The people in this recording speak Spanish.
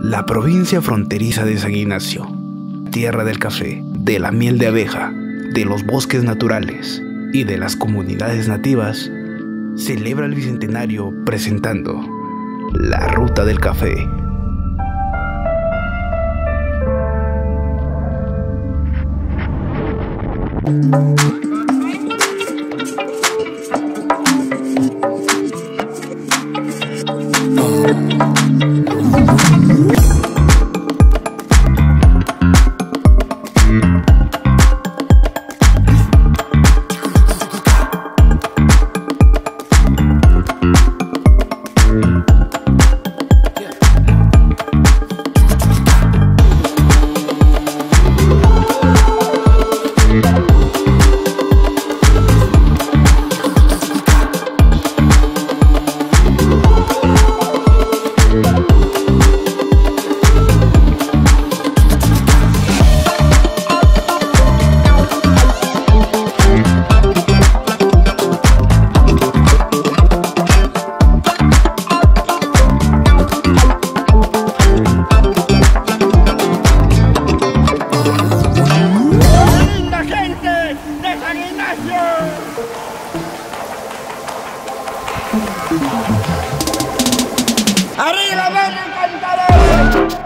la provincia fronteriza de San Ignacio, tierra del café, de la miel de abeja, de los bosques naturales y de las comunidades nativas, celebra el bicentenario presentando la Ruta del Café. ¡Arriba, Barrio Encantador!